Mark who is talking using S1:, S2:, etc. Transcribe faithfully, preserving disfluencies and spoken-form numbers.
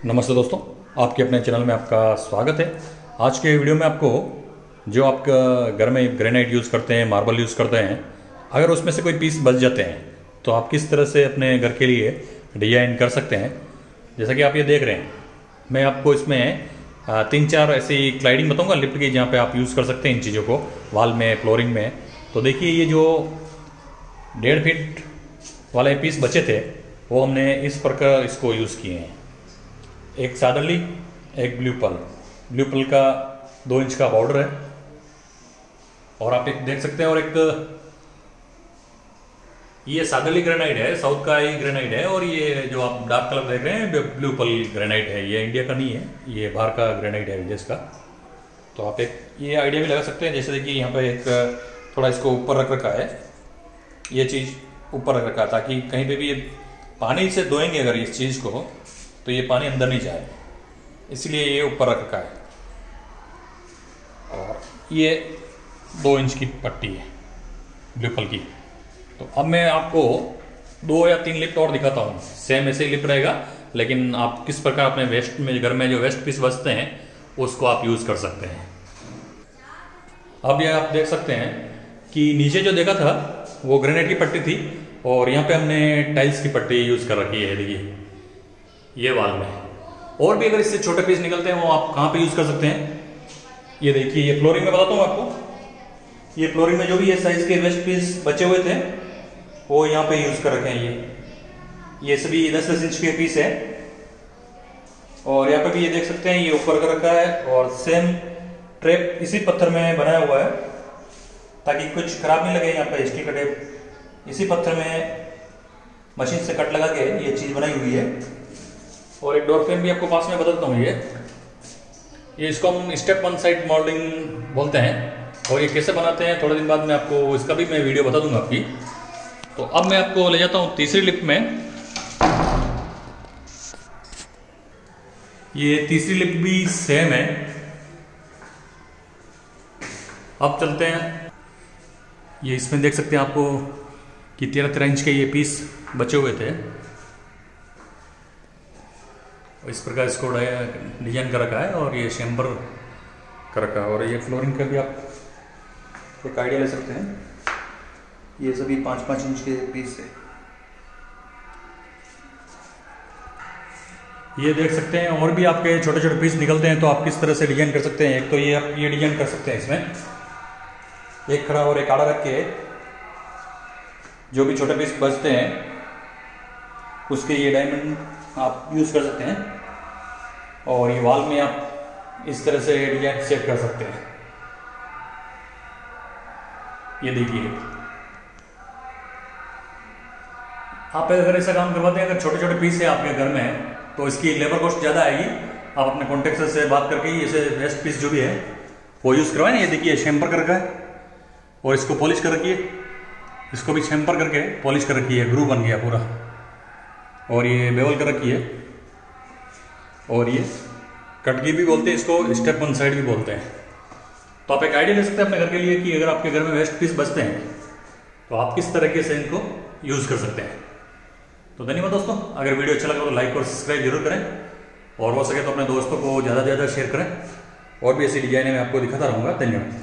S1: नमस्ते दोस्तों, आपके अपने चैनल में आपका स्वागत है। आज के वीडियो में आपको जो आपका घर में ग्रेनाइट यूज़ करते हैं, मार्बल यूज़ करते हैं, अगर उसमें से कोई पीस बच जाते हैं तो आप किस तरह से अपने घर के लिए डिजाइन कर सकते हैं। जैसा कि आप ये देख रहे हैं, मैं आपको इसमें तीन चार ऐसी क्लाइडिंग बताऊँगा लिफ्ट की, जहाँ पर आप यूज़ कर सकते हैं इन चीज़ों को वाल में, फ्लोरिंग में। तो देखिए, ये जो डेढ़ फीट वाले पीस बचे थे वो हमने इस प्रकार इसको यूज़ किए हैं। एक सादरली, एक ब्लू पल। ब्लू पल का दो इंच का बॉर्डर है और आप एक देख सकते हैं, और एक ये सादरली ग्रेनाइट है, साउथ का ही ग्रेनाइट है। और ये जो आप डार्क कलर देख रहे हैं ब्लू पल ग्रेनाइट है। ये इंडिया का नहीं है, ये बाहर का ग्रेनाइट है, विदेश का। तो आप एक ये आइडिया भी लगा सकते हैं। जैसे देखिए, यहाँ पे एक थोड़ा इसको ऊपर रख रखा है, ये चीज़ ऊपर रख रखा, ताकि कहीं पे भी ये पानी से धोएंगे अगर इस चीज़ को, तो ये पानी अंदर नहीं जाए, इसलिए ये ऊपर रख रखा है। और ये दो इंच की पट्टी है ब्लू पल की। तो अब मैं आपको दो या तीन लिफ्ट और दिखाता हूँ। सेम ऐसे ही लिफ्ट रहेगा, लेकिन आप किस प्रकार अपने वेस्ट में, घर में जो वेस्ट पीस बचते हैं उसको आप यूज़ कर सकते हैं। अब ये आप देख सकते हैं कि नीचे जो देखा था वो ग्रेनाइट की पट्टी थी, और यहाँ पे हमने टाइल्स की पट्टी यूज़ कर रखी है। देखिए, ये वाल में और भी अगर इससे छोटे पीस निकलते हैं वो आप कहाँ पे यूज़ कर सकते हैं। ये देखिए, ये फ्लोरिंग में बताता हूँ आपको। ये फ्लोरिंग में जो भी ये साइज के वेस्ट पीस बचे हुए थे वो यहाँ पे यूज़ कर रखे हैं। ये ये सभी दस दस इंच के पीस है, और यहाँ पे भी ये देख सकते हैं, ये ऊपर कर रखा है। और सेम ट्रैप इसी पत्थर में बनाया हुआ है, ताकि कुछ खराब नहीं लगे। यहाँ पे स्टील का टेप इसी पत्थर में मशीन से कट लगा के ये चीज़ बनाई हुई है। और एक डोर फ्रेम भी आपको पास में बताता हूँ। ये ये इसको हम स्टेप वन साइड मोल्डिंग बोलते हैं। और ये कैसे बनाते हैं थोड़े दिन बाद में आपको इसका भी मैं वीडियो बता दूंगा आपकी। तो अब मैं आपको ले जाता हूँ तीसरी लिफ्ट में। ये तीसरी लिफ्ट भी सेम है। अब चलते हैं, ये इसमें देख सकते हैं आपको कि तेरह तेरह इंच के ये पीस बचे हुए थे। इस प्रकार इसको डिजाइन कर रखा है, और ये चेम्बर कर रखा है। और ये फ्लोरिंग का भी आप एक आइडिया ले सकते हैं। ये सभी पाँच पाँच इंच के पीस है। ये देख सकते हैं, और भी आपके छोटे छोटे पीस निकलते हैं तो आप किस तरह से डिजाइन कर सकते हैं। एक तो ये आप ये डिजाइन कर सकते हैं, इसमें एक खड़ा और एक आड़ा रख के जो भी छोटे पीस बचते हैं उसके ये डायमंड आप यूज़ कर सकते हैं। और ये वॉल में आप इस तरह से डिजाइन सेट कर सकते हैं। ये देखिए, आप अगर ऐसा काम करवाते हैं, अगर छोटे छोटे पीस है आपके घर में, तो इसकी लेबर कॉस्ट ज़्यादा आएगी। आप अपने कॉन्ट्रैक्टर से बात करके ऐसे वेस्ट पीस जो भी है वो यूज़ करवाएं। ये देखिए, शैम्पर कर रखा है, और इसको पॉलिश कर रखी है। इसको भी शैम्पर करके पॉलिश कर रखी है, ग्रू बन गया पूरा। और ये बेवल कर रखी है, और ये कटकी भी बोलते हैं इसको, स्टेप वन साइड भी बोलते हैं। तो आप एक आइडिया ले सकते हैं अपने घर के लिए कि अगर आपके घर में वेस्ट पीस बचते हैं तो आप किस तरीके से इनको यूज़ कर सकते हैं। तो धन्यवाद दोस्तों। अगर वीडियो अच्छा लगा तो लाइक और सब्सक्राइब जरूर करें, और हो सके तो अपने दोस्तों को ज़्यादा से ज़्यादा शेयर करें। और भी ऐसी डिजाइनें मैं आपको दिखाता रहूँगा। धन्यवाद।